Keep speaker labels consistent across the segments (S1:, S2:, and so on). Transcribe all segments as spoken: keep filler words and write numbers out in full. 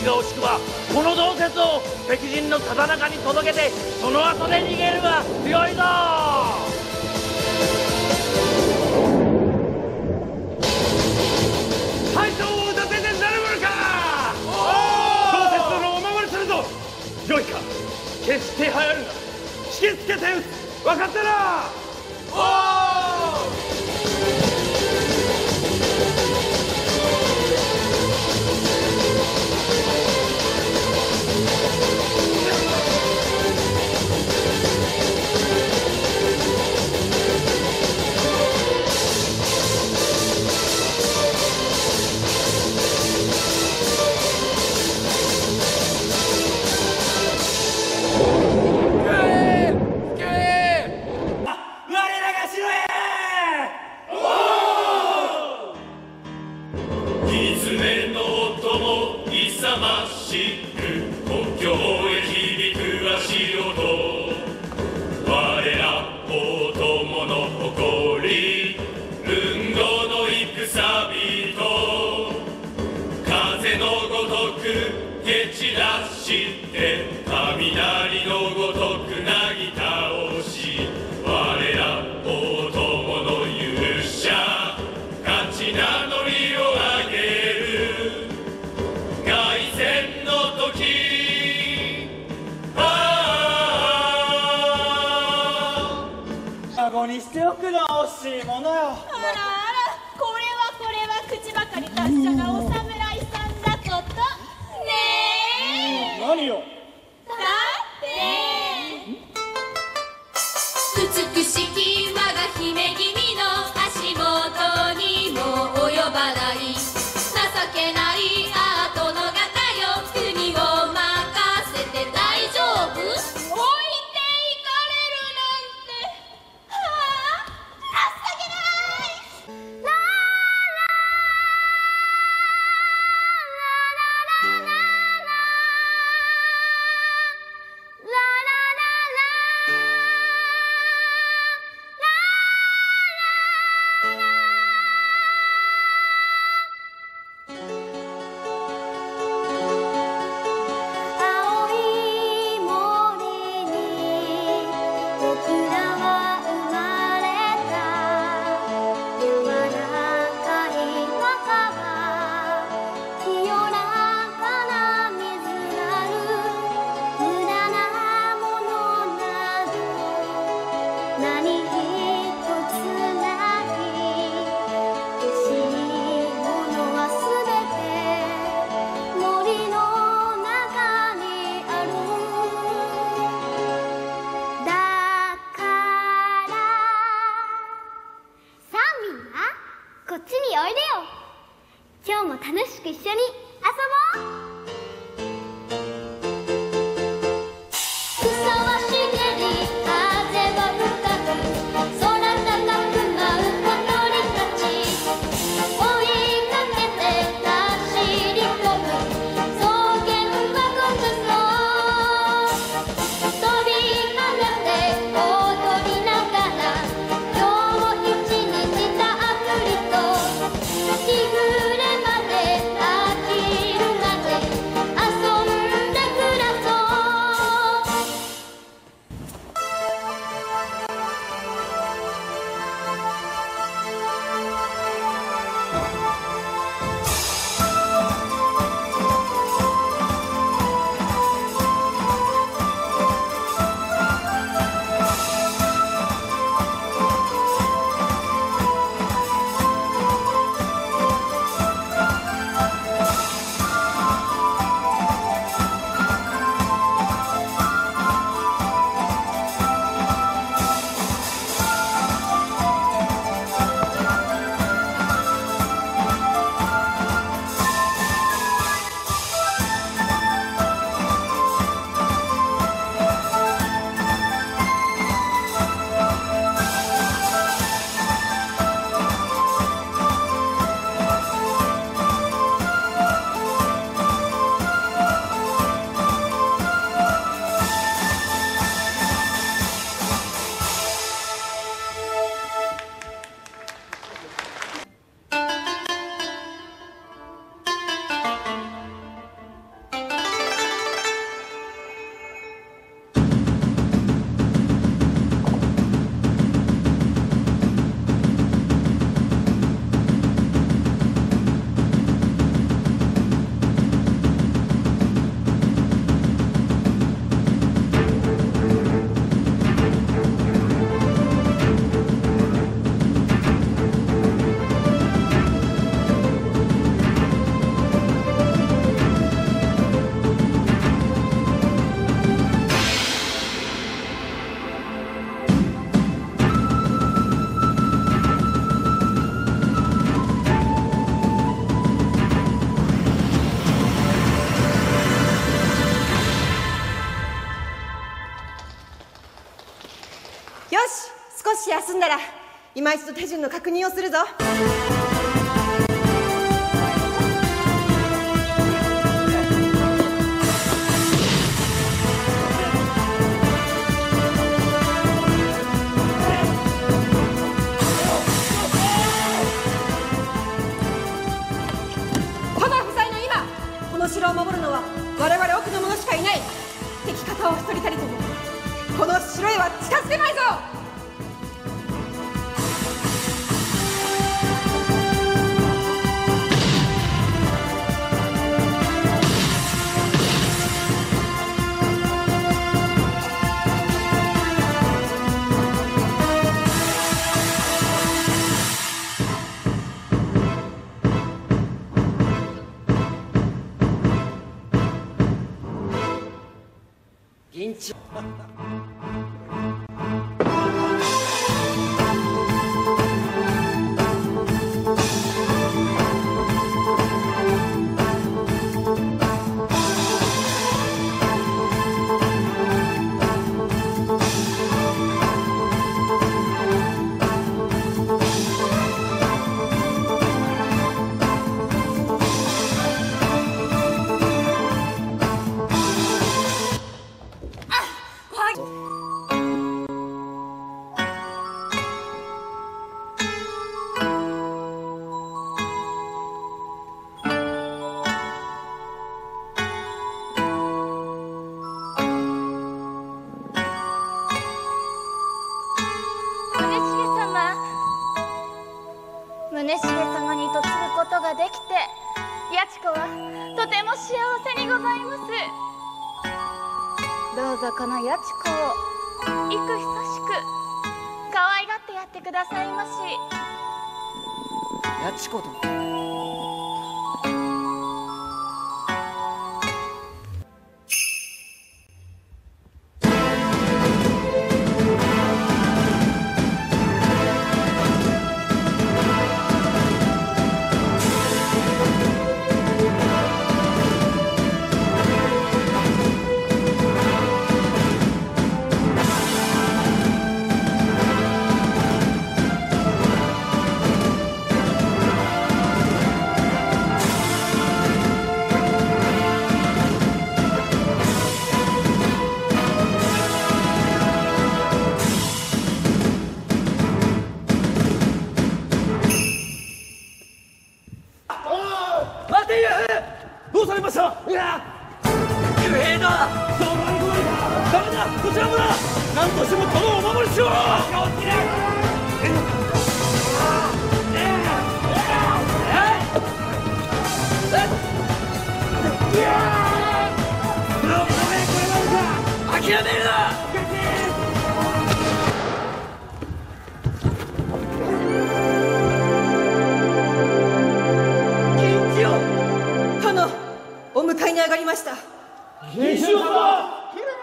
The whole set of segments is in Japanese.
S1: ちが惜しくばこの洞穴を敵陣のただ中に届けてその後で逃げるが強いぞ。
S2: 大将を立ててなるものか。洞穴殿をお守りするぞ。よいか、決して流行るな。引きつけて撃つ。分かったな。おー。
S3: 雷のごとくなぎ倒し我ら大友の勇者勝ち名乗りを上げる凱旋の時。あ
S4: あ顎にしておくのは惜しいものよ。あらあら、
S5: これはこれは口ばかり達者なお侍さんだことねえ。
S4: 何よ。
S5: 美しき我が姫君の足元にも及ばない情けないアートの方よ。国を任せて大丈夫？置いていかれるなんて、はあ、情けない。ラララララララ
S6: 少し休んだら今一度手順の確認をするぞ。この城を守るのは我々奥の者しかいない。敵方を一人たりともこの城へは近づけないぞ。
S1: 銀ち
S5: 宗重様に嫁ぐことができて、八千子はとても幸せにございます。どうぞこの八千子を幾久しく可愛がってやってくださいまし。
S1: 八千子殿、
S2: どうされました。いや
S1: 幽閉だ。
S2: どうもありごめんか。ダメだ、こちらもだ。何としても殿をお守りしろ。
S1: 諦めるな。
S6: 殿、お迎えに上がりました。
S2: 銀次様。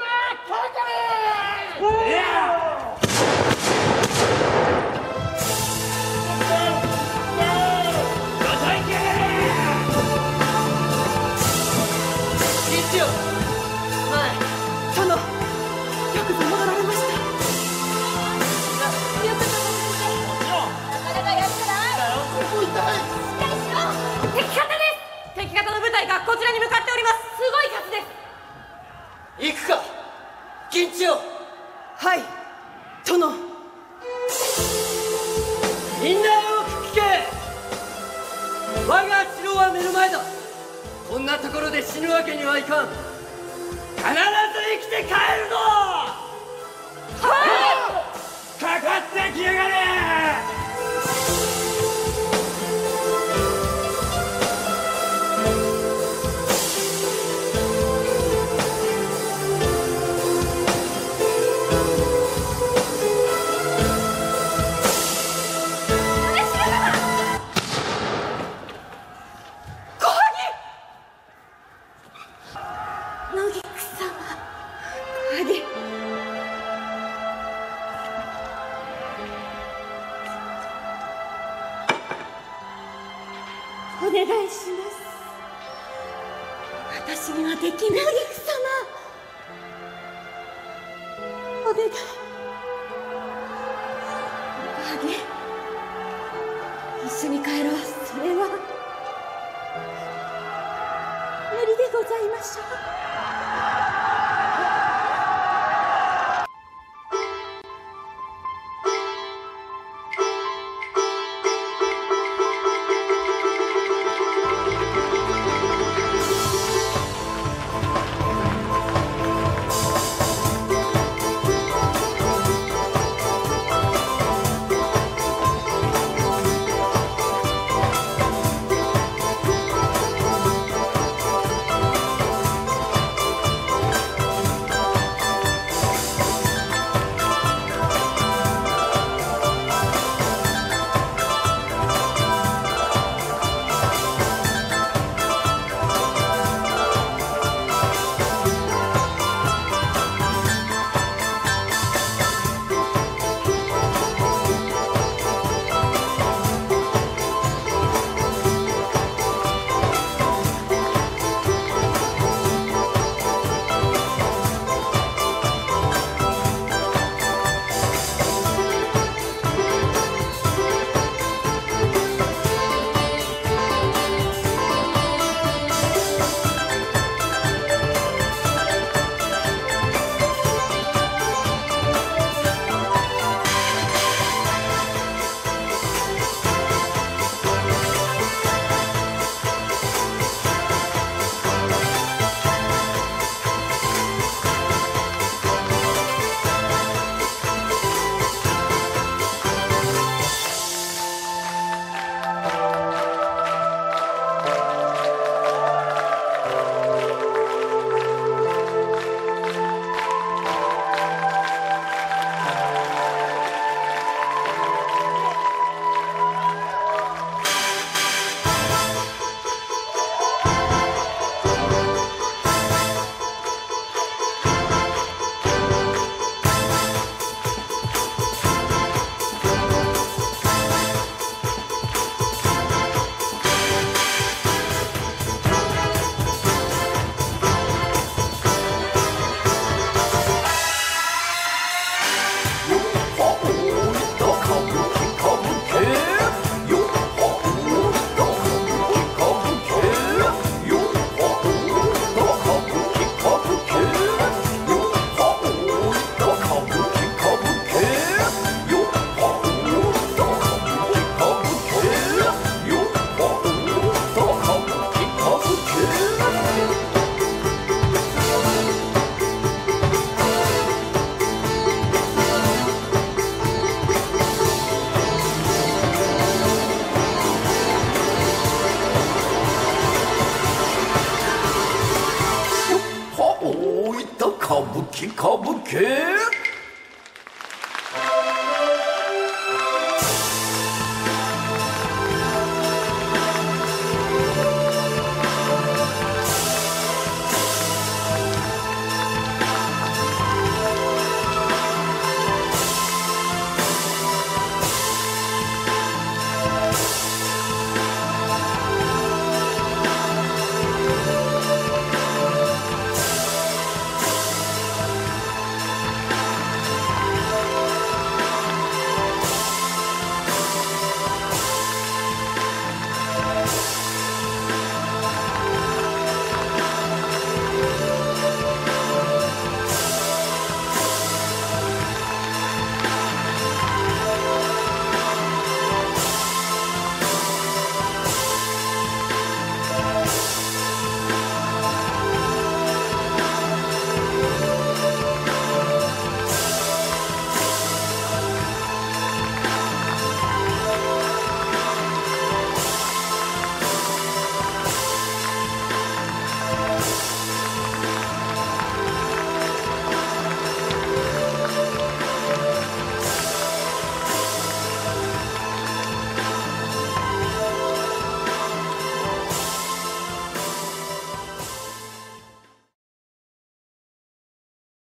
S6: 殿、よくぞ戻られました。
S5: よくぞなかなかやるじゃない。しっかりしろ。敵方です。
S6: 敵方の部隊がこちらに向かっております。
S5: すごい数です。
S1: 行くか、銀千代。
S6: はい、殿。
S1: みんなよく聞け。我が城は目の前だ。こんなところで死ぬわけにはいかん。必ず生きて帰るぞ。
S2: はい。かかってきやがれ。
S6: お願いします。私にはできない。乃木様、お願い。 ざいましょう。
S7: 歌舞伎歌舞伎